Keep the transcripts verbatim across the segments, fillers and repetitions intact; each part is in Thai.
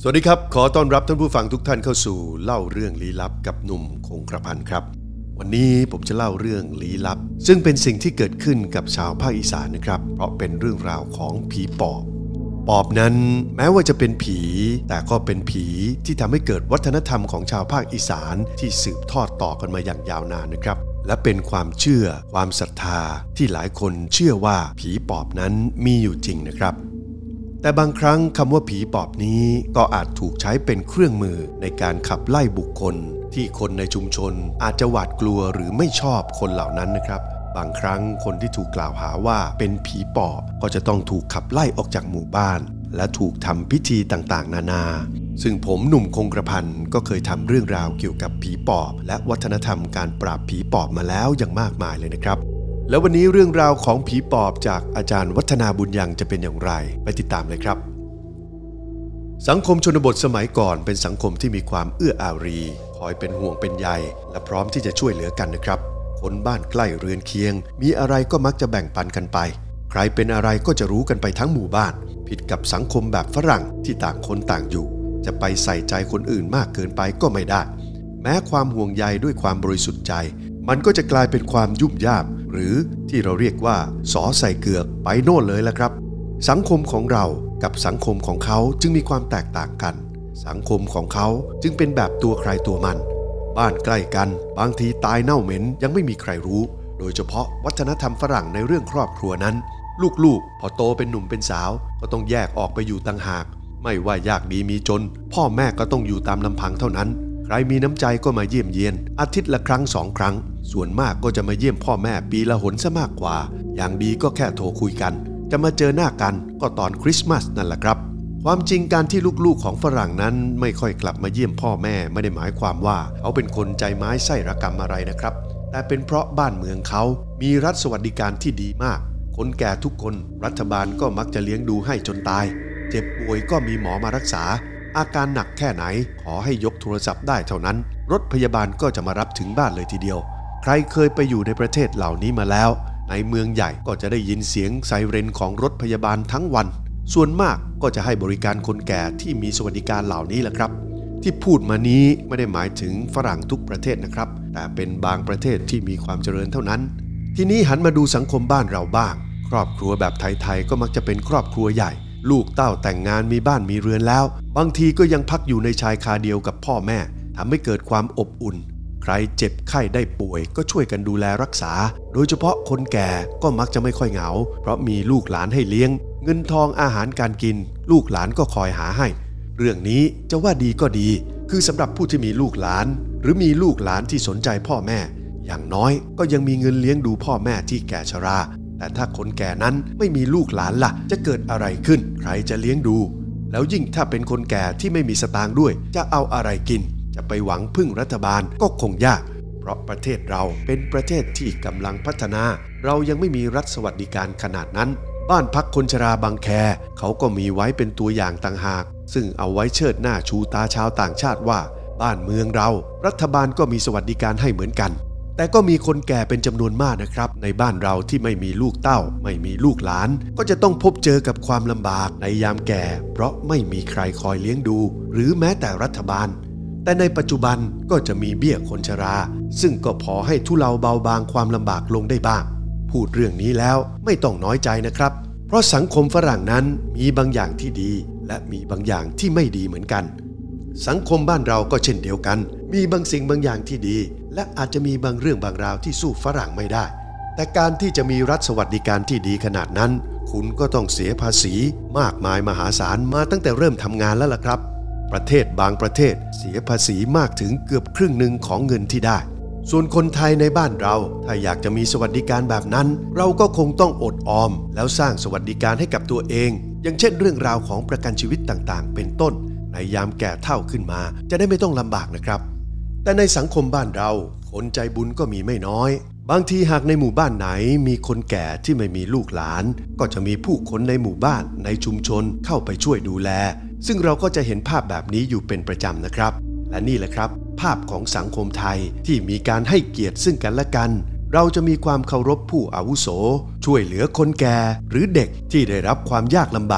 สวัสดีครับขอต้อนรับท่านผู้ฟังทุกท่านเข้าสู่เล่าเรื่องลี้ลับกับหนุ่มคงกระพันครับวันนี้ผมจะเล่าเรื่องลี้ลับซึ่งเป็นสิ่งที่เกิดขึ้นกับชาวภาคอีสานนะครับเพราะเป็นเรื่องราวของผีปอบปอบนั้นแม้ว่าจะเป็นผีแต่ก็เป็นผีที่ทำให้เกิดวัฒนธรรมของชาวภาคอีสานที่สืบทอดต่อกันมาอย่างยาวนานนะครับและเป็นความเชื่อความศรัทธาที่หลายคนเชื่อว่าผีปอบนั้นมีอยู่จริงนะครับแต่บางครั้งคำว่าผีปอบนี้ก็อาจถูกใช้เป็นเครื่องมือในการขับไล่บุคคลที่คนในชุมชนอาจจะหวาดกลัวหรือไม่ชอบคนเหล่านั้นนะครับบางครั้งคนที่ถูกกล่าวหาว่าเป็นผีปอบก็จะต้องถูกขับไล่ออกจากหมู่บ้านและถูกทำพิธีต่างๆนานาซึ่งผมหนุ่มคงกระพันก็เคยทำเรื่องราวเกี่ยวกับผีปอบและวัฒนธรรมการปราบผีปอบมาแล้วอย่างมากมายเลยนะครับแล้ววันนี้เรื่องราวของผีปอบจากอาจารย์วัฒนาบุญยังจะเป็นอย่างไรไปติดตามเลยครับสังคมชนบทสมัยก่อนเป็นสังคมที่มีความเอื้ออารีคอยเป็นห่วงเป็นใยและพร้อมที่จะช่วยเหลือกันนะครับคนบ้านใกล้เรือนเคียงมีอะไรก็มักจะแบ่งปันกันไปใครเป็นอะไรก็จะรู้กันไปทั้งหมู่บ้านผิดกับสังคมแบบฝรั่งที่ต่างคนต่างอยู่จะไปใส่ใจคนอื่นมากเกินไปก็ไม่ได้แม้ความห่วงใยด้วยความบริสุทธิ์ใจมันก็จะกลายเป็นความยุ่มย่ามหรือที่เราเรียกว่าสอใส่เกือกไปโน่นเลยละครับสังคมของเรากับสังคมของเขาจึงมีความแตกต่างกันสังคมของเขาจึงเป็นแบบตัวใครตัวมันบ้านใกล้กันบางทีตายเน่าเหม็นยังไม่มีใครรู้โดยเฉพาะวัฒนธรรมฝรั่งในเรื่องครอบครัวนั้นลูกๆพอโตเป็นหนุ่มเป็นสาวก็ต้องแยกออกไปอยู่ต่างหากไม่ว่ายากดีมีจนพ่อแม่ก็ต้องอยู่ตามลำพังเท่านั้นใครมีน้ำใจก็มาเยี่ยมเยียนอาทิตย์ละครั้งสองครั้งส่วนมากก็จะมาเยี่ยมพ่อแม่ปีละหนซะมากกว่าอย่างดีก็แค่โทรคุยกันจะมาเจอหน้ากันก็ตอนคริสต์มาสนั่นแหละครับความจริงการที่ลูกๆของฝรั่งนั้นไม่ค่อยกลับมาเยี่ยมพ่อแม่ไม่ได้หมายความว่าเขาเป็นคนใจไม้ไส้ระกำอะไรนะครับแต่เป็นเพราะบ้านเมืองเขามีรัฐสวัสดิการที่ดีมากคนแก่ทุกคนรัฐบาลก็มักจะเลี้ยงดูให้จนตายเจ็บป่วยก็มีหมอมารักษาอาการหนักแค่ไหนขอให้ยกโทรศัพท์ได้เท่านั้นรถพยาบาลก็จะมารับถึงบ้านเลยทีเดียวใครเคยไปอยู่ในประเทศเหล่านี้มาแล้วในเมืองใหญ่ก็จะได้ยินเสียงไซเรนของรถพยาบาลทั้งวันส่วนมากก็จะให้บริการคนแก่ที่มีสวัสดิการเหล่านี้แหละครับที่พูดมานี้ไม่ได้หมายถึงฝรั่งทุกประเทศนะครับแต่เป็นบางประเทศที่มีความเจริญเท่านั้นทีนี้หันมาดูสังคมบ้านเราบ้างครอบครัวแบบไทยๆก็มักจะเป็นครอบครัวใหญ่ลูกเต้าแต่งงานมีบ้านมีเรือนแล้วบางทีก็ยังพักอยู่ในชายคาเดียวกับพ่อแม่ทำให้เกิดความอบอุ่นใครเจ็บไข้ได้ป่วยก็ช่วยกันดูแลรักษาโดยเฉพาะคนแก่ก็มักจะไม่ค่อยเหงาเพราะมีลูกหลานให้เลี้ยงเงินทองอาหารการกินลูกหลานก็คอยหาให้เรื่องนี้จะว่าดีก็ดีคือสำหรับผู้ที่มีลูกหลานหรือมีลูกหลานที่สนใจพ่อแม่อย่างน้อยก็ยังมีเงินเลี้ยงดูพ่อแม่ที่แก่ชราแต่ถ้าคนแก่นั้นไม่มีลูกหลานล่ะจะเกิดอะไรขึ้นใครจะเลี้ยงดูแล้วยิ่งถ้าเป็นคนแก่ที่ไม่มีสตางค์ด้วยจะเอาอะไรกินจะไปหวังพึ่งรัฐบาลก็คงยากเพราะประเทศเราเป็นประเทศที่กำลังพัฒนาเรายังไม่มีรัฐสวัสดิการขนาดนั้นบ้านพักคนชราบางแคเขาก็มีไว้เป็นตัวอย่างต่างหากซึ่งเอาไว้เชิดหน้าชูตาชาวต่างชาติว่าบ้านเมืองเรารัฐบาลก็มีสวัสดิการให้เหมือนกันแต่ก็มีคนแก่เป็นจำนวนมากนะครับในบ้านเราที่ไม่มีลูกเต้าไม่มีลูกหลานก็จะต้องพบเจอกับความลำบากในยามแก่เพราะไม่มีใครคอยเลี้ยงดูหรือแม้แต่รัฐบาลแต่ในปัจจุบันก็จะมีเบี้ยคนชราซึ่งก็พอให้ทุเลาเบาบางความลำบากลงได้บ้างพูดเรื่องนี้แล้วไม่ต้องน้อยใจนะครับเพราะสังคมฝรั่งนั้นมีบางอย่างที่ดีและมีบางอย่างที่ไม่ดีเหมือนกันสังคมบ้านเราก็เช่นเดียวกันมีบางสิ่งบางอย่างที่ดีและอาจจะมีบางเรื่องบางราวที่สู้ฝรั่งไม่ได้แต่การที่จะมีรัฐสวัสดิการที่ดีขนาดนั้นคุณก็ต้องเสียภาษีมากมายมหาศาลมาตั้งแต่เริ่มทำงานแล้วล่ะครับประเทศบางประเทศเสียภาษีมากถึงเกือบครึ่งหนึ่งของเงินที่ได้ส่วนคนไทยในบ้านเราถ้าอยากจะมีสวัสดิการแบบนั้นเราก็คงต้องอดออมแล้วสร้างสวัสดิการให้กับตัวเองอย่างเช่นเรื่องราวของประกันชีวิตต่างๆเป็นต้นในยามแก่เฒ่าขึ้นมาจะได้ไม่ต้องลำบากนะครับแต่ในสังคมบ้านเราคนใจบุญก็มีไม่น้อยบางทีหากในหมู่บ้านไหนมีคนแก่ที่ไม่มีลูกหลานก็จะมีผู้คนในหมู่บ้านในชุมชนเข้าไปช่วยดูแลซึ่งเราก็จะเห็นภาพแบบนี้อยู่เป็นประจำนะครับและนี่แหละครับภาพของสังคมไทยที่มีการให้เกียรติซึ่งกันและกันเราจะมีความเคารพผู้อาวุโสช่วยเหลือคนแก่หรือเด็กที่ได้รับความยากลำบาก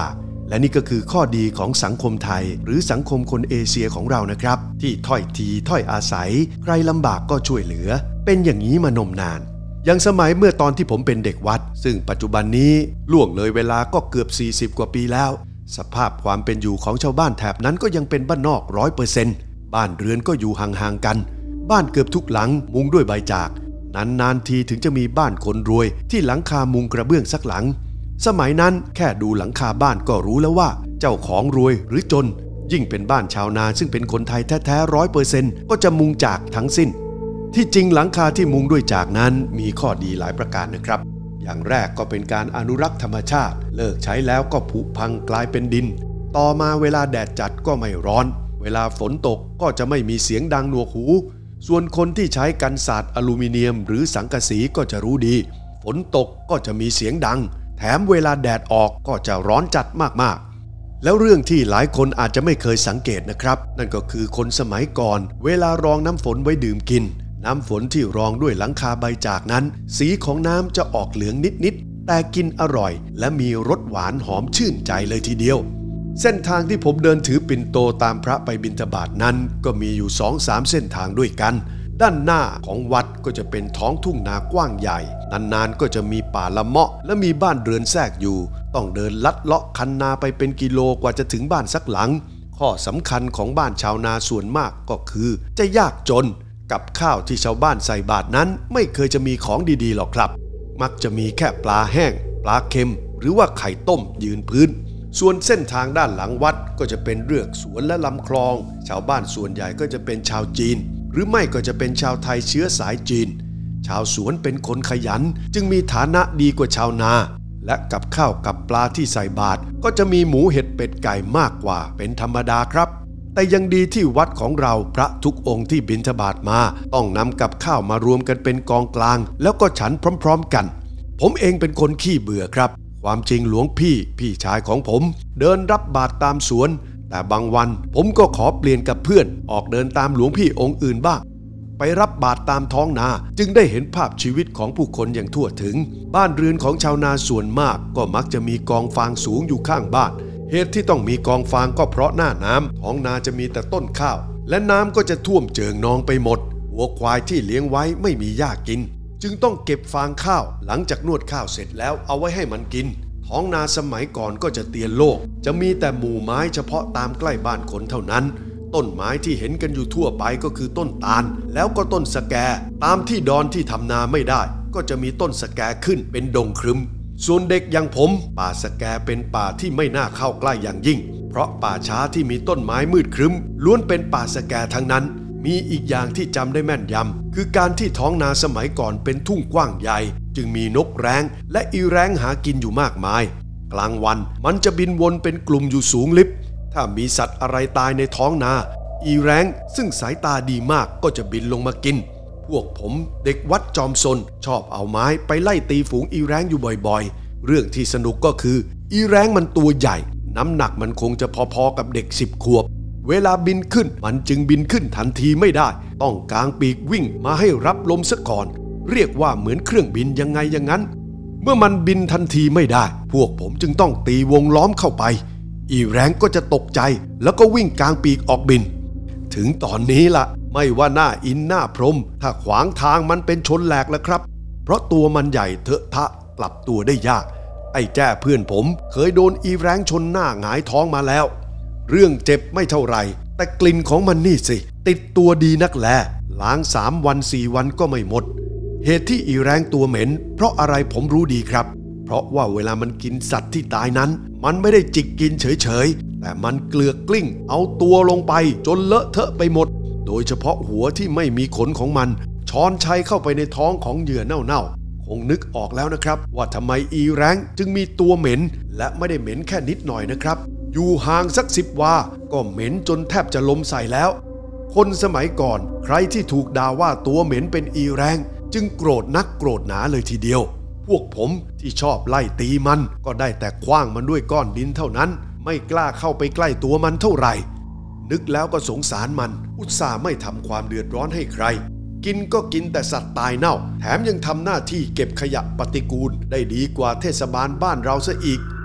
และนี่ก็คือข้อดีของสังคมไทยหรือสังคมคนเอเชียของเรานะครับที่ถ้อยทีถ้อยอาศัยใครลำบากก็ช่วยเหลือเป็นอย่างนี้มานมนานอย่างสมัยเมื่อตอนที่ผมเป็นเด็กวัดซึ่งปัจจุบันนี้ล่วงเลยเวลาก็เกือบสี่สิบกว่าปีแล้วสภาพความเป็นอยู่ของชาวบ้านแถบนั้นก็ยังเป็นบ้านนอก ร้อยเปอร์เซ็นต์ บ้านเรือนก็อยู่ห่างๆกันบ้านเกือบทุกหลังมุงด้วยใบจากนานๆทีถึงจะมีบ้านคนรวยที่หลังคามุงกระเบื้องสักหลังสมัยนั้นแค่ดูหลังคาบ้านก็รู้แล้วว่าเจ้าของรวยหรือจนยิ่งเป็นบ้านชาวนาซึ่งเป็นคนไทยแท้ๆ ร้อยเปอร์เซ็นต์ ก็จะมุงจากทั้งสิ้นที่จริงหลังคาที่มุงด้วยจากนั้นมีข้อดีหลายประการนะครับอย่างแรกก็เป็นการอนุรักษ์ธรรมชาติเลิกใช้แล้วก็ผุพังกลายเป็นดินต่อมาเวลาแดดจัดก็ไม่ร้อนเวลาฝนตกก็จะไม่มีเสียงดังหนวกหูส่วนคนที่ใช้กันศาสตร์อลูมิเนียมหรือสังกะสีก็จะรู้ดีฝนตกก็จะมีเสียงดังแถมเวลาแดดออกก็จะร้อนจัดมากๆแล้วเรื่องที่หลายคนอาจจะไม่เคยสังเกตนะครับนั่นก็คือคนสมัยก่อนเวลารองน้ำฝนไว้ดื่มกินน้ำฝนที่รองด้วยหลังคาใบจากนั้นสีของน้ำจะออกเหลืองนิดๆแต่กินอร่อยและมีรสหวานหอมชื่นใจเลยทีเดียวเส้นทางที่ผมเดินถือปิ่นโตตามพระไปบิณฑบาตนั้นก็มีอยู่ สองสาม เส้นทางด้วยกันด้านหน้าของวัดก็จะเป็นท้องทุ่งนากว้างใหญ่นานๆก็จะมีป่าละเมาะและมีบ้านเรือนแทรกอยู่ต้องเดินลัดเลาะคันนาไปเป็นกิโลกว่าจะถึงบ้านสักหลังข้อสำคัญของบ้านชาวนาส่วนมากก็คือจะยากจนกับข้าวที่ชาวบ้านใส่บาตรนั้นไม่เคยจะมีของดีๆหรอกครับมักจะมีแค่ปลาแห้งปลาเค็มหรือว่าไข่ต้มยืนพื้นส่วนเส้นทางด้านหลังวัดก็จะเป็นเรือกสวนและลำคลองชาวบ้านส่วนใหญ่ก็จะเป็นชาวจีนหรือไม่ก็จะเป็นชาวไทยเชื้อสายจีนชาวสวนเป็นคนขยันจึงมีฐานะดีกว่าชาวนาและกับข้าวกับปลาที่ใส่บาตรก็จะมีหมูเห็ดเป็ดไก่มากกว่าเป็นธรรมดาครับแต่ยังดีที่วัดของเราพระทุกองค์ที่บิณฑบาตมาต้องนำกับข้าวมารวมกันเป็นกองกลางแล้วก็ฉันพร้อมๆกันผมเองเป็นคนขี้เบื่อครับความจริงหลวงพี่พี่ชายของผมเดินรับบาตรตามสวนแต่บางวันผมก็ขอเปลี่ยนกับเพื่อนออกเดินตามหลวงพี่องค์อื่นบ้างไปรับบาตรตามท้องนาจึงได้เห็นภาพชีวิตของผู้คนอย่างทั่วถึงบ้านเรือนของชาวนาส่วนมากก็มักจะมีกองฟางสูงอยู่ข้างบ้านเหตุที่ต้องมีกองฟางก็เพราะหน้าน้ำท้องนาจะมีแต่ต้นข้าวและน้ำก็จะท่วมเจิ่งนองไปหมดวัวควายที่เลี้ยงไว้ไม่มีหญ้ากินจึงต้องเก็บฟางข้าวหลังจากนวดข้าวเสร็จแล้วเอาไว้ให้มันกินท้องนาสมัยก่อนก็จะเตียนโล่งจะมีแต่หมู่ไม้เฉพาะตามใกล้บ้านคนเท่านั้นต้นไม้ที่เห็นกันอยู่ทั่วไปก็คือต้นตาลแล้วก็ต้นสะแกตามที่ดอนที่ทำนาไม่ได้ก็จะมีต้นสะแกขึ้นเป็นดงครึมส่วนเด็กอย่างผมป่าสะแกเป็นป่าที่ไม่น่าเข้าใกล้อย่างยิ่งเพราะป่าช้าที่มีต้นไม้มืดครึมล้วนเป็นป่าสะแกทั้งนั้นมีอีกอย่างที่จำได้แม่นยำคือการที่ท้องนาสมัยก่อนเป็นทุ่งกว้างใหญ่จึงมีนกแร้งและอีแร้งหากินอยู่มากมายกลางวันมันจะบินวนเป็นกลุ่มอยู่สูงลิบถ้ามีสัตว์อะไรตายในท้องนาอีแร้งซึ่งสายตาดีมากก็จะบินลงมากินพวกผมเด็กวัดจอมซนชอบเอาไม้ไปไล่ตีฝูงอีแร้งอยู่บ่อยๆเรื่องที่สนุกก็คืออีแร้งมันตัวใหญ่น้ำหนักมันคงจะพอๆกับเด็กสิบขวบเวลาบินขึ้นมันจึงบินขึ้นทันทีไม่ได้ต้องกางปีกวิ่งมาให้รับลมซะก่อนเรียกว่าเหมือนเครื่องบินยังไงอย่างนั้นเมื่อมันบินทันทีไม่ได้พวกผมจึงต้องตีวงล้อมเข้าไปอีแร้งก็จะตกใจแล้วก็วิ่งกางปีกออกบินถึงตอนนี้ล่ะไม่ว่าหน้าอินหน้าพรมถ้าขวางทางมันเป็นชนแหลกแล้วครับเพราะตัวมันใหญ่เถอะทะกลับตัวได้ยากไอ้แจ้เพื่อนผมเคยโดนอีแร้งชนหน้าหงายท้องมาแล้วเรื่องเจ็บไม่เท่าไหร่แต่กลิ่นของมันนี่สิติดตัวดีนักแลล้างสามวันสี่วันก็ไม่หมดเหตุที่อีแร้งตัวเหม็นเพราะอะไรผมรู้ดีครับเพราะว่าเวลามันกินสัตว์ที่ตายนั้นมันไม่ได้จิกกินเฉยๆแต่มันเกลือกกลิ้งเอาตัวลงไปจนเลอะเทอะไปหมดโดยเฉพาะหัวที่ไม่มีขนของมันช้อนชัยเข้าไปในท้องของเหยื่อเน่าๆคงนึกออกแล้วนะครับว่าทำไมอีแร้งจึงมีตัวเหม็นและไม่ได้เหม็นแค่นิดหน่อยนะครับอยู่ห่างสักสิบวาก็เหม็นจนแทบจะล้มใส่แล้วคนสมัยก่อนใครที่ถูกด่าว่าตัวเหม็นเป็นอีแร้งจึงโกรธนักโกรธหนาเลยทีเดียวพวกผมที่ชอบไล่ตีมันก็ได้แต่ขว้างมันด้วยก้อนดินเท่านั้นไม่กล้าเข้าไปใกล้ตัวมันเท่าไหร่นึกแล้วก็สงสารมันอุตส่าห์ไม่ทำความเดือดร้อนให้ใครกินก็กินแต่สัตว์ตายเน่าแถมยังทำหน้าที่เก็บขยะปฏิกูลได้ดีกว่าเทศบาลบ้านเราซะอีก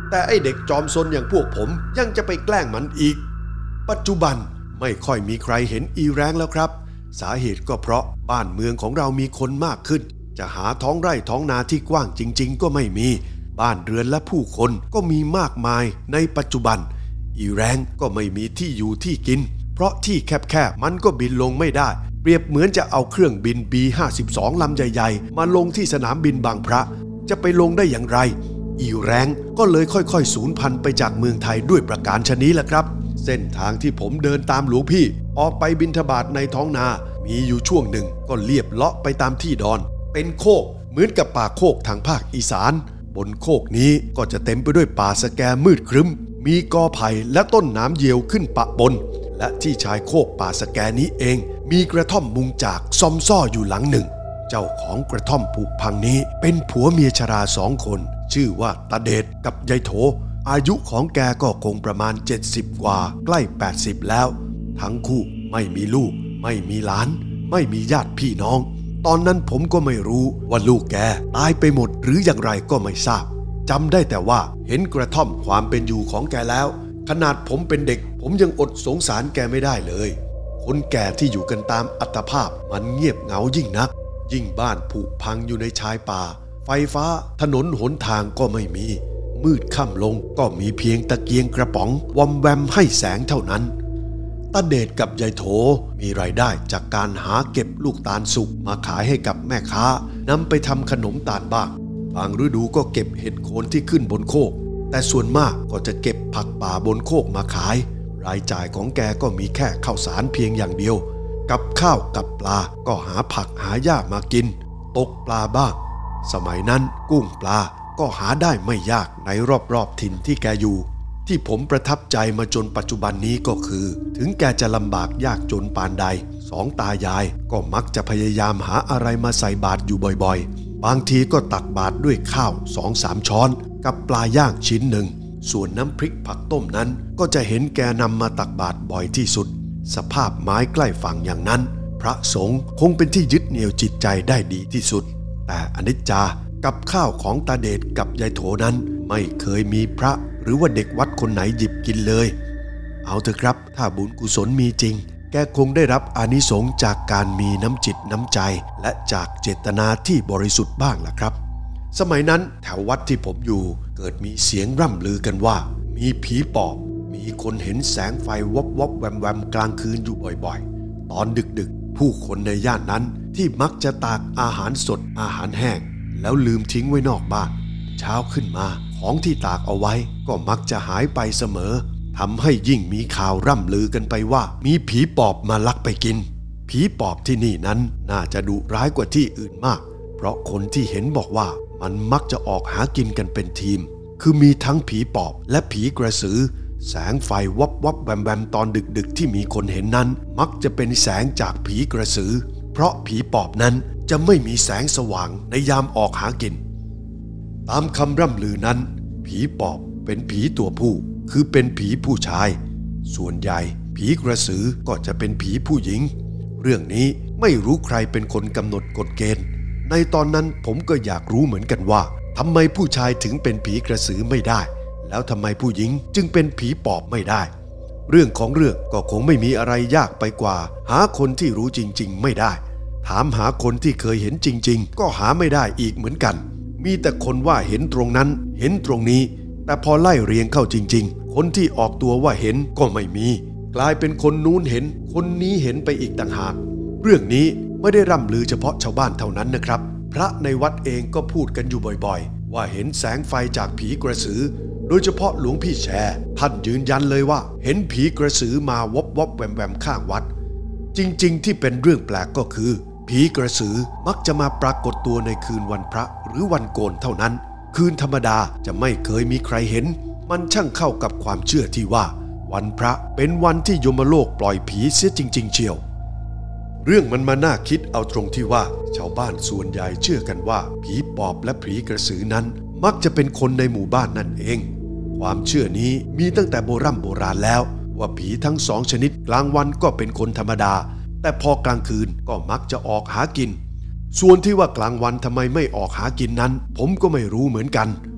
แต่ไอเด็กจอมซนอย่างพวกผมยังจะไปแกล้งมันอีกปัจจุบันไม่ค่อยมีใครเห็นอีแรงแล้วครับสาเหตุก็เพราะบ้านเมืองของเรามีคนมากขึ้นจะหาท้องไร่ท้องนาที่กว้างจริงๆก็ไม่มีบ้านเรือนและผู้คนก็มีมากมายในปัจจุบันอีแรงก็ไม่มีที่อยู่ที่กินเพราะที่แคบๆมันก็บินลงไม่ได้เปรียบเหมือนจะเอาเครื่องบิน บี ห้าสิบสอง ลำใหญ่ๆมาลงที่สนามบินบางพระจะไปลงได้อย่างไรอีแรงก็เลยค่อยๆสูญพันธุ์ไปจากเมืองไทยด้วยประการชนี้แหละครับเส้นทางที่ผมเดินตามหลวงพี่ออกไปบิณฑบาตในท้องนามีอยู่ช่วงหนึ่งก็เลียบเลาะไปตามที่ดอนเป็นโคกเหมือนกับป่าโคกทางภาคอีสานบนโคกนี้ก็จะเต็มไปด้วยป่าสแกมืดครึ้มมีกอไผ่และต้นน้ำเยียวขึ้นปะปนและที่ชายโคกป่าสแกนี้เองมีกระท่อมมุงจากซอมซ่ออยู่หลังหนึ่งเจ้าของกระท่อมผุพังนี้เป็นผัวเมียชราสองคนชื่อว่าตาเดชกับยายโถอายุของแกก็คงประมาณเจ็ดสิบกว่าใกล้แปดสิบแล้วทั้งคู่ไม่มีลูกไม่มีหลานไม่มีญาติพี่น้องตอนนั้นผมก็ไม่รู้ว่าลูกแกตายไปหมดหรืออย่างไรก็ไม่ทราบจำได้แต่ว่าเห็นกระท่อมความเป็นอยู่ของแกแล้วขนาดผมเป็นเด็กผมยังอดสงสารแกไม่ได้เลยคนแก่ที่อยู่กันตามอัตภาพมันเงียบเหงายิ่งนักยิ่งบ้านผุพังอยู่ในชายป่าไฟฟ้าถนนหนทางก็ไม่มีมืดค่ำลงก็มีเพียงตะเกียงกระป๋องวอมแวมให้แสงเท่านั้นตาเดชกับยายโถมีรายได้จากการหาเก็บลูกตาลสุกมาขายให้กับแม่ค้านำไปทำขนมตาลบ้างบางฤดูก็เก็บเห็ดโคนที่ขึ้นบนโคกแต่ส่วนมากก็จะเก็บผักป่าบนโคกมาขายรายจ่ายของแกก็มีแค่ข้าวสารเพียงอย่างเดียวกับข้าวกับปลาก็หาผักหาหญ้ามากินตกปลาบ้างสมัยนั้นกุ้งปลาก็หาได้ไม่ยากในรอบๆถิ่นที่แกอยู่ที่ผมประทับใจมาจนปัจจุบันนี้ก็คือถึงแกจะลำบากยากจนปานใดสองตายายก็มักจะพยายามหาอะไรมาใส่บาตรอยู่บ่อยๆบางทีก็ตักบาตรด้วยข้าวสองสามช้อนกับปลาย่างชิ้นหนึ่งส่วนน้ำพริกผักต้มนั้นก็จะเห็นแกนำมาตักบาตรบ่อยที่สุดสภาพไม้ใกล้ฝั่งอย่างนั้นพระสงฆ์คงเป็นที่ยึดเหนี่ยวจิตใจได้ดีที่สุดแต่อนิจจากับข้าวของตาเดชกับยายโถนั้นไม่เคยมีพระหรือว่าเด็กวัดคนไหนหยิบกินเลยเอาเถอะครับถ้าบุญกุศลมีจริงแกคงได้รับอานิสงส์จากการมีน้ำจิตน้ำใจและจากเจตนาที่บริสุทธิ์บ้างล่ะครับสมัยนั้นแถววัดที่ผมอยู่เกิดมีเสียงร่ำลือกันว่ามีผีปอบมีคนเห็นแสงไฟวับวับแวมแวมกลางคืนอยู่บ่อยๆตอนดึกๆผู้คนในย่านนั้นที่มักจะตากอาหารสดอาหารแห้งแล้วลืมทิ้งไว้นอกบ้านเช้าขึ้นมาของที่ตากเอาไว้ก็มักจะหายไปเสมอทำให้ยิ่งมีข่าวร่ำลือกันไปว่ามีผีปอบมาลักไปกินผีปอบที่นี่นั้นน่าจะดุร้ายกว่าที่อื่นมากเพราะคนที่เห็นบอกว่ามันมักจะออกหากินกันเป็นทีมคือมีทั้งผีปอบและผีกระสือแสงไฟวับวับแวมแวมตอนดึกๆที่มีคนเห็นนั้นมักจะเป็นแสงจากผีกระสือเพราะผีปอบนั้นจะไม่มีแสงสว่างในยามออกหากินตามคำร่ำลือนั้นผีปอบเป็นผีตัวผู้คือเป็นผีผู้ชายส่วนใหญ่ผีกระสือก็จะเป็นผีผู้หญิงเรื่องนี้ไม่รู้ใครเป็นคนกำหนดกฎเกณฑ์ในตอนนั้นผมก็อยากรู้เหมือนกันว่าทำไมผู้ชายถึงเป็นผีกระสือไม่ได้แล้วทำไมผู้หญิงจึงเป็นผีปอบไม่ได้เรื่องของเรื่องก็คงไม่มีอะไรยากไปกว่าหาคนที่รู้จริงๆไม่ได้ถามหาคนที่เคยเห็นจริงๆก็หาไม่ได้อีกเหมือนกันมีแต่คนว่าเห็นตรงนั้นเห็นตรงนี้แต่พอไล่เรียงเข้าจริงๆคนที่ออกตัวว่าเห็นก็ไม่มีกลายเป็นคนนู้นเห็นคนนี้เห็นไปอีกต่างหากเรื่องนี้ไม่ได้ร่ำลือเฉพาะชาวบ้านเท่านั้นนะครับพระในวัดเองก็พูดกันอยู่บ่อยๆว่าเห็นแสงไฟจากผีกระสือโดยเฉพาะหลวงพี่แชร์ท่านยืนยันเลยว่าเห็นผีกระสือมาวบวบแวมแวมข้างวัดจริงๆที่เป็นเรื่องแปลกก็คือผีกระสือมักจะมาปรากฏตัวในคืนวันพระหรือวันโกนเท่านั้นคืนธรรมดาจะไม่เคยมีใครเห็นมันช่างเข้ากับความเชื่อที่ว่าวันพระเป็นวันที่ยมโลกปล่อยผีเสียจริงๆเชียวเรื่องมันมาน่าคิดเอาตรงที่ว่าชาวบ้านส่วนใหญ่เชื่อกันว่าผีปอบและผีกระสือนั้นมักจะเป็นคนในหมู่บ้านนั่นเองความเชื่อนี้มีตั้งแต่โบราณโบราณแล้วว่าผีทั้งสองชนิดกลางวันก็เป็นคนธรรมดาแต่พอกลางคืนก็มักจะออกหากินส่วนที่ว่ากลางวันทำไมไม่ออกหากินนั้นผมก็ไม่รู้เหมือนกัน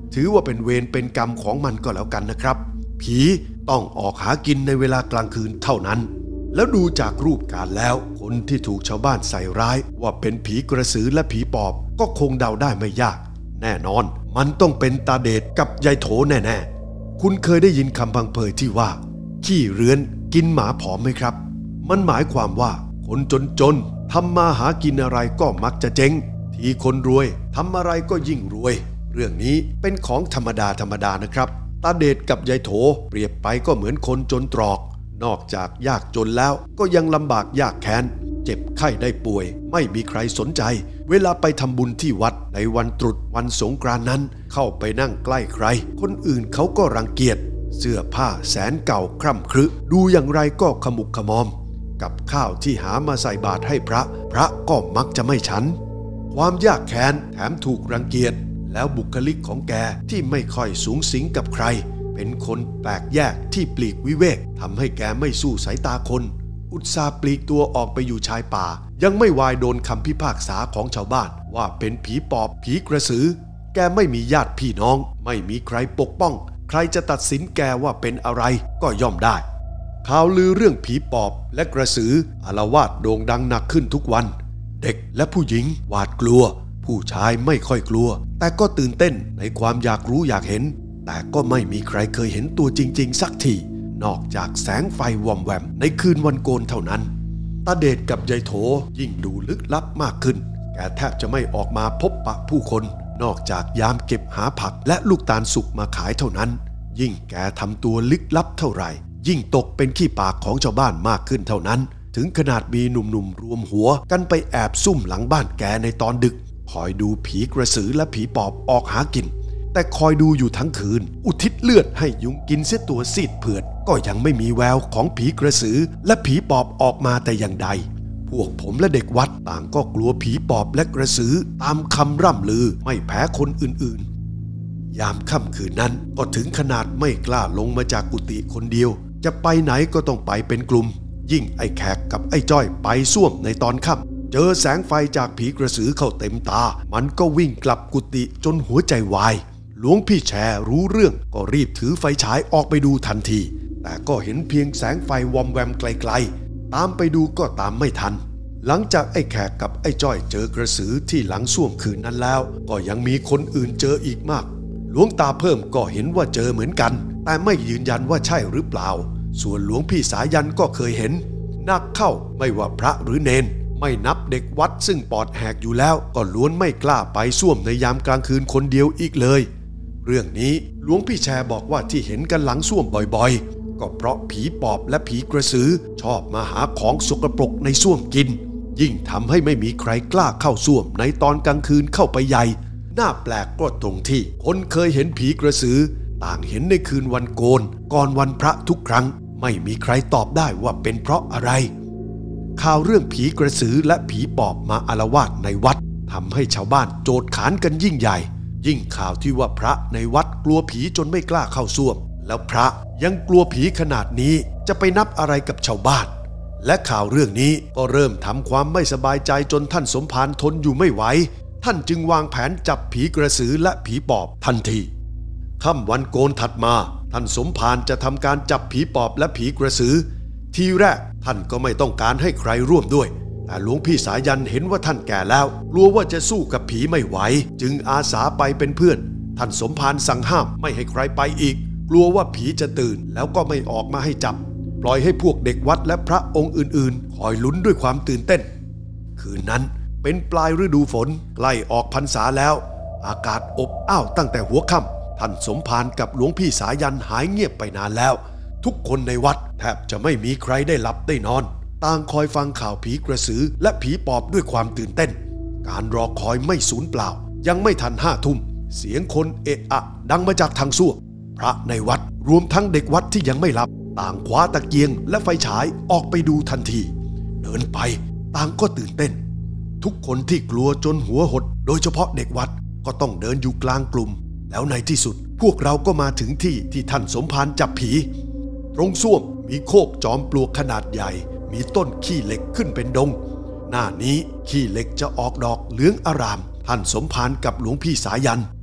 ถือว่าเป็นเวรเป็นกรรมของมันก็แล้วกันนะครับผีต้องออกหากินในเวลากลางคืนเท่านั้นแล้วดูจากรูปการแล้วคนที่ถูกชาวบ้านใส่ร้ายว่าเป็นผีกระสือและผีปอบก็คงเดาได้ไม่ยากแน่นอนมันต้องเป็นตาเดชกับยายโถแน่ๆคุณเคยได้ยินคำพังเพยที่ว่าขี้เรือนกินหมาผอมไหมครับมันหมายความว่าคนจนๆทำมาหากินอะไรก็มักจะเจ๊งทีคนรวยทำอะไรก็ยิ่งรวยเรื่องนี้เป็นของธรรมดาธรรมดานะครับตาเดชกับยายโถเปรียบไปก็เหมือนคนจนตรอกนอกจากยากจนแล้วก็ยังลำบากยากแค้นเจ็บไข้ได้ป่วยไม่มีใครสนใจเวลาไปทำบุญที่วัดในวันตรุษวันสงกรานต์นั้นเข้าไปนั่งใกล้ใครคนอื่นเขาก็รังเกียจเสื้อผ้าแสนเก่าคร่ำครึดูอย่างไรก็ขมุกขมอมกับข้าวที่หามาใส่บาตรให้พระพระก็มักจะไม่ฉันความยากแค้นแถมถูกรังเกียจแล้วบุคลิกของแกที่ไม่ค่อยสูงสิงกับใครเป็นคนแปลกแยกที่ปลีกวิเวกทำให้แกไม่สู้สายตาคนอุตส่าห์ปลีกตัวออกไปอยู่ชายป่ายังไม่วายโดนคำพิพากษาของชาวบ้านว่าเป็นผีปอบผีกระสือแกไม่มีญาติพี่น้องไม่มีใครปกป้องใครจะตัดสินแกว่าเป็นอะไรก็ย่อมได้ข่าวลือเรื่องผีปอบและกระสืออาละวาดโด่งดังหนักขึ้นทุกวันเด็กและผู้หญิงหวาดกลัวผู้ชายไม่ค่อยกลัวแต่ก็ตื่นเต้นในความอยากรู้อยากเห็นแต่ก็ไม่มีใครเคยเห็นตัวจริงๆสักทีนอกจากแสงไฟวอมแวมในคืนวันโกนเท่านั้นตาเดชกับยายโถยิ่งดูลึกลับมากขึ้นแกแทบจะไม่ออกมาพบปะผู้คนนอกจากยามเก็บหาผักและลูกตาลสุกมาขายเท่านั้นยิ่งแกทำตัวลึกลับเท่าไหร่ยิ่งตกเป็นขี้ปากของชาวบ้านมากขึ้นเท่านั้นถึงขนาดมีหนุ่มๆรวมหัวกันไปแอบซุ่มหลังบ้านแกในตอนดึกคอยดูผีกระสือและผีปอบออกหากินแต่คอยดูอยู่ทั้งคืนอุทิศเลือดให้ยุงกินเสียตัวซีดเผือดก็ยังไม่มีแววของผีกระสือและผีปอบออกมาแต่อย่างใดพวกผมและเด็กวัดต่างก็กลัวผีปอบและกระสือตามคำร่ำลือไม่แพ้คนอื่นๆยามค่ำคืนนั้นก็ถึงขนาดไม่กล้าลงมาจากกุฏิคนเดียวจะไปไหนก็ต้องไปเป็นกลุ่มยิ่งไอ้แขกกับไอ้จ้อยไปส้วมในตอนค่ำเจอแสงไฟจากผีกระสือเข้าเต็มตามันก็วิ่งกลับกุฏิจนหัวใจวายหลวงพี่แชร์รู้เรื่องก็รีบถือไฟฉายออกไปดูทันทีแต่ก็เห็นเพียงแสงไฟวอมแวมไกลๆตามไปดูก็ตามไม่ทันหลังจากไอ้แขกกับไอ้จ้อยเจอกระสือที่หลังส้วมคืนนั้นแล้วก็ยังมีคนอื่นเจออีกมากหลวงตาเพิ่มก็เห็นว่าเจอเหมือนกันแต่ไม่ยืนยันว่าใช่หรือเปล่าส่วนหลวงพี่สายันก็เคยเห็นนักเข้าไม่ว่าพระหรือเนนไม่นับเด็กวัดซึ่งปอดแหกอยู่แล้วก็ล้วนไม่กล้าไปส้วมในยามกลางคืนคนเดียวอีกเลยเรื่องนี้หลวงพี่แชร์บอกว่าที่เห็นกันหลังส้วมบ่อยๆก็เพราะผีปอบและผีกระสือชอบมาหาของสกปรกในส้วมกินยิ่งทำให้ไม่มีใครกล้าเข้าส้วมในตอนกลางคืนเข้าไปใหญ่น่าแปลกก็ตรงที่คนเคยเห็นผีกระสือต่างเห็นในคืนวันโกนก่อนวันพระทุกครั้งไม่มีใครตอบได้ว่าเป็นเพราะอะไรข่าวเรื่องผีกระสือและผีปอบมาอาละวาดในวัดทำให้ชาวบ้านโจดขานกันยิ่งใหญ่ยิ่งข่าวที่ว่าพระในวัดกลัวผีจนไม่กล้าเข้าส้วมแล้วพระยังกลัวผีขนาดนี้จะไปนับอะไรกับชาวบ้านและข่าวเรื่องนี้ก็เริ่มทำความไม่สบายใจจนท่านสมภารทนอยู่ไม่ไหวท่านจึงวางแผนจับผีกระสือและผีปอบทันทีค่ำวันโกนถัดมาท่านสมภารจะทำการจับผีปอบและผีกระสือทีแรกท่านก็ไม่ต้องการให้ใครร่วมด้วยแต่หลวงพี่สายันเห็นว่าท่านแก่แล้วกลัวว่าจะสู้กับผีไม่ไหวจึงอาสาไปเป็นเพื่อนท่านสมภารสั่งห้ามไม่ให้ใครไปอีกกลัวว่าผีจะตื่นแล้วก็ไม่ออกมาให้จับปล่อยให้พวกเด็กวัดและพระองค์อื่นๆคอยลุ้นด้วยความตื่นเต้นคืนนั้นเป็นปลายฤดูฝนใกล้ออกพรรษาแล้วอากาศอบอ้าวตั้งแต่หัวค่ำท่านสมภารกับหลวงพี่สายันหายเงียบไปนานแล้วทุกคนในวัดแทบจะไม่มีใครได้หลับได้นอนต่างคอยฟังข่าวผีกระสือและผีปอบด้วยความตื่นเต้นการรอคอยไม่สูญเปล่ายังไม่ทันห้าทุ่มเสียงคนเอะอะดังมาจากทางส้วมพระในวัดรวมทั้งเด็กวัดที่ยังไม่หลับต่างคว้าตะเกียงและไฟฉายออกไปดูทันทีเดินไปต่างก็ตื่นเต้นทุกคนที่กลัวจนหัวหดโดยเฉพาะเด็กวัดก็ต้องเดินอยู่กลางกลุ่มแล้วในที่สุดพวกเราก็มาถึงที่ที่ท่านสมภารจับผีตรงส้วมมีโคกจอมปลวกขนาดใหญ่มีต้นขี้เหล็กขึ้นเป็นดงหน้านี้ขี้เหล็กจะออกดอกเหลืองอารามท่านสมภารกับหลวงพี่สายัน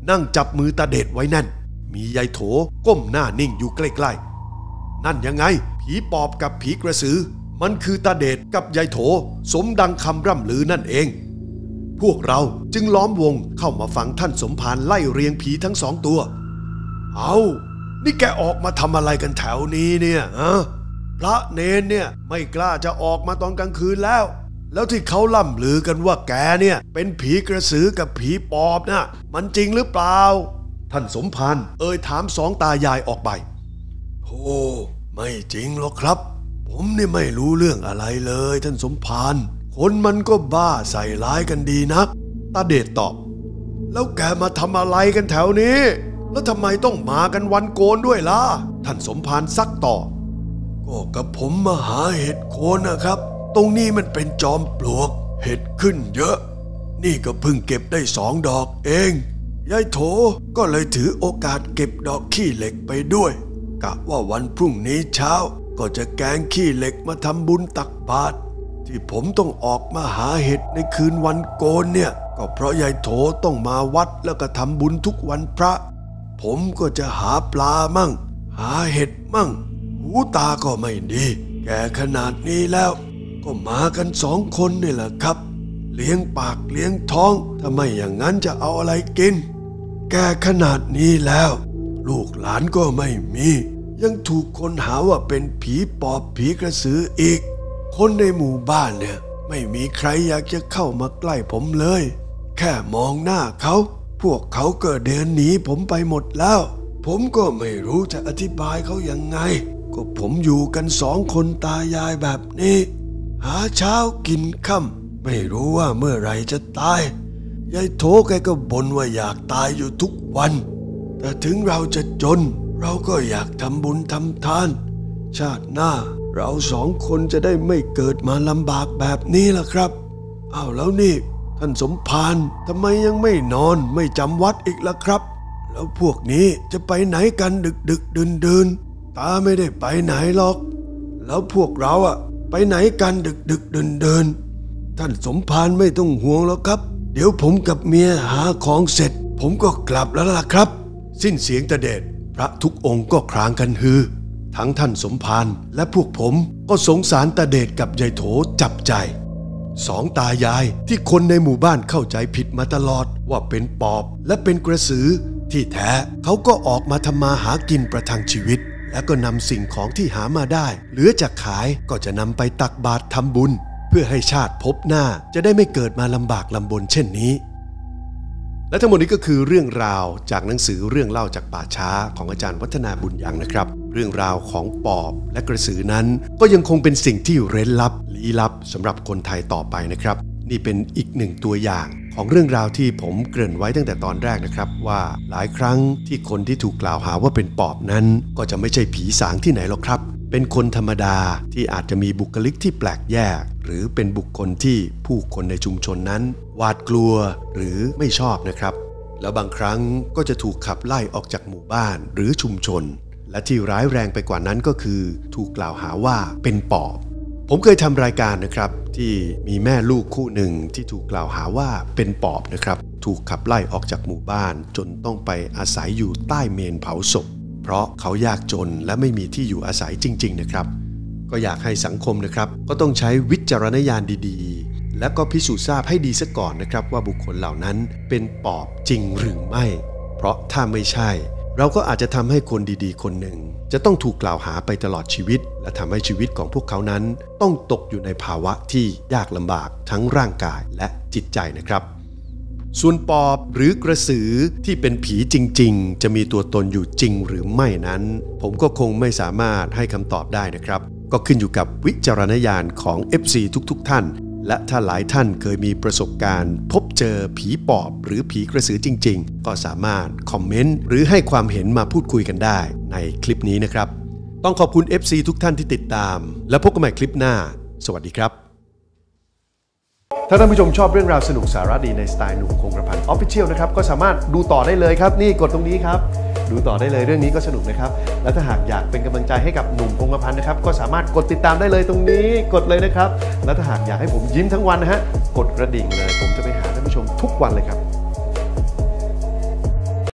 นั่งจับมือตาเดชไว้แน่นมียายโถก้มหน้านิ่งอยู่ใกล้ๆนั่นยังไงผีปอบกับผีกระสือมันคือตาเดชกับยายโถสมดังคำร่ำลือนั่นเองพวกเราจึงล้อมวงเข้ามาฟังท่านสมภารไล่เรียงผีทั้งสองตัวเอานี่แกออกมาทำอะไรกันแถวนี้เนี่ยฮะพระเนนเนี่ยไม่กล้าจะออกมาตอนกลางคืนแล้วแล้วที่เขาล่ำลือกันว่าแกเนี่ยเป็นผีกระสือกับผีปอบนะมันจริงหรือเปล่าท่านสมภารเอ่ยถามสองตายายออกไปโอ้ไม่จริงหรอกครับผมนี่ไม่รู้เรื่องอะไรเลยท่านสมภารคนมันก็บ้าใส่ร้ายกันดีนักตาเดชตอบแล้วแกมาทำอะไรกันแถวนี้แล้วทำไมต้องมากันวันโกนด้วยล่ะท่านสมภารซักต่อก็กับผมมาหาเห็ดโคนนะครับตรงนี้มันเป็นจอมปลวกเห็ดขึ้นเยอะนี่ก็เพิ่งเก็บได้สองดอกเองยายโถก็เลยถือโอกาสเก็บดอกขี้เหล็กไปด้วยกะว่าวันพรุ่งนี้เช้าก็จะแกงขี้เหล็กมาทำบุญตักบาตรที่ผมต้องออกมาหาเห็ดในคืนวันโกนเนี่ยก็เพราะยายโถต้องมาวัดแล้วก็ทำบุญทุกวันพระผมก็จะหาปลามั่งหาเห็ดมั่งหูตาก็ไม่ดีแก่ขนาดนี้แล้วก็มากันสองคนนี่แหละครับเลี้ยงปากเลี้ยงท้องถ้าไม่อย่างนั้นจะเอาอะไรกินแก่ขนาดนี้แล้วลูกหลานก็ไม่มียังถูกคนหาว่าเป็นผีปอบผีกระสืออีกคนในหมู่บ้านเนี่ยไม่มีใครอยากจะเข้ามาใกล้ผมเลยแค่มองหน้าเขาพวกเขาก็เดินหนีผมไปหมดแล้วผมก็ไม่รู้จะอธิบายเขายังไงก็ผมอยู่กันสองคนตายายแบบนี้หาเช้ากินค่ำไม่รู้ว่าเมื่อไรจะตายยายโถแกก็บ่นว่าอยากตายอยู่ทุกวันแต่ถึงเราจะจนเราก็อยากทำบุญทำทานชาติหน้าเราสองคนจะได้ไม่เกิดมาลำบากแบบนี้ล่ะครับอ้าวแล้วนี่ท่านสมภารทำไมยังไม่นอนไม่จำวัดอีกล่ะครับแล้วพวกนี้จะไปไหนกันดึกดึกดื่นดื่นตาไม่ได้ไปไหนหรอกแล้วพวกเราอะไปไหนกันดึกดึกดื่นดื่นท่านสมภารไม่ต้องห่วงแล้วครับเดี๋ยวผมกับเมียหาของเสร็จผมก็กลับแล้วล่ะครับสิ้นเสียงตาเดชพระทุกองค์ก็ครางกันฮือทั้งท่านสมภารและพวกผมก็สงสารตาเดชกับยายโถจับใจสองตายายที่คนในหมู่บ้านเข้าใจผิดมาตลอดว่าเป็นปอบและเป็นกระสือที่แท้เขาก็ออกมาทำมาหากินประทังชีวิตแล้วก็นำสิ่งของที่หามาได้เหลือจากขายก็จะนำไปตักบาตรทำบุญเพื่อให้ชาติพบหน้าจะได้ไม่เกิดมาลำบากลำบนเช่นนี้และทั้งหมดนี้ก็คือเรื่องราวจากหนังสือเรื่องเล่าจากป่าช้าของอาจารย์วัฒนาบุญยังนะครับเรื่องราวของปอบและกระสือนั้นก็ยังคงเป็นสิ่งที่เร้นลับลี้ลับสำหรับคนไทยต่อไปนะครับนี่เป็นอีกหนึ่งตัวอย่างของเรื่องราวที่ผมเกริ่นไว้ตั้งแต่ตอนแรกนะครับว่าหลายครั้งที่คนที่ถูกกล่าวหาว่าเป็นปอบนั้นก็จะไม่ใช่ผีสางที่ไหนหรอกครับเป็นคนธรรมดาที่อาจจะมีบุคลิกที่แปลกแยกหรือเป็นบุคคลที่ผู้คนในชุมชนนั้นหวาดกลัวหรือไม่ชอบนะครับแล้วบางครั้งก็จะถูกขับไล่ออกจากหมู่บ้านหรือชุมชนและที่ร้ายแรงไปกว่านั้นก็คือถูกกล่าวหาว่าเป็นปอบผมเคยทำรายการนะครับที่มีแม่ลูกคู่หนึ่งที่ถูกกล่าวหาว่าเป็นปอบนะครับถูกขับไล่ออกจากหมู่บ้านจนต้องไปอาศัยอยู่ใต้เมนเผาศพเพราะเขายากจนและไม่มีที่อยู่อาศัยจริงๆนะครับก็อยากให้สังคมนะครับก็ต้องใช้วิจารณญาณดีๆและก็พิสูจน์ทราบให้ดีซะก่อนนะครับว่าบุคคลเหล่านั้นเป็นปอบจริงหรือไม่เพราะถ้าไม่ใช่เราก็อาจจะทำให้คนดีๆคนหนึ่งจะต้องถูกกล่าวหาไปตลอดชีวิตและทำให้ชีวิตของพวกเขานั้นต้องตกอยู่ในภาวะที่ยากลำบากทั้งร่างกายและจิตใจนะครับส่วนปอบหรือกระสือที่เป็นผีจริงๆจะมีตัวตนอยู่จริงหรือไม่นั้นผมก็คงไม่สามารถให้คำตอบได้นะครับก็ขึ้นอยู่กับวิจารณญาณของ เอฟ ซี ทุกๆท่านและถ้าหลายท่านเคยมีประสบการณ์พบเจอผีปอบหรือผีกระสือจริงๆก็สามารถคอมเมนต์หรือให้ความเห็นมาพูดคุยกันได้ในคลิปนี้นะครับต้องขอบคุณ เอฟ ซี ทุกท่านที่ติดตามและพบกันใหม่คลิปหน้าสวัสดีครับถ้าท่านผู้ชมชอบเรื่องราวสนุกสาระดีในสไตล์หนุ่มคงกระพัน Official นะครับก็สามารถดูต่อได้เลยครับนี่กดตรงนี้ครับดูต่อได้เลยเรื่องนี้ก็สนุกนะครับและถ้าหากอยากเป็นกำลังใจให้กับหนุ่มคงกระพันนะครับก็สามารถกดติดตามได้เลยตรงนี้กดเลยนะครับและถ้าหากอยากให้ผมยิ้มทั้งวันนะฮะกดกระดิ่งเลยผมจะไปหาท่านผู้ชมทุกวันเลยครับ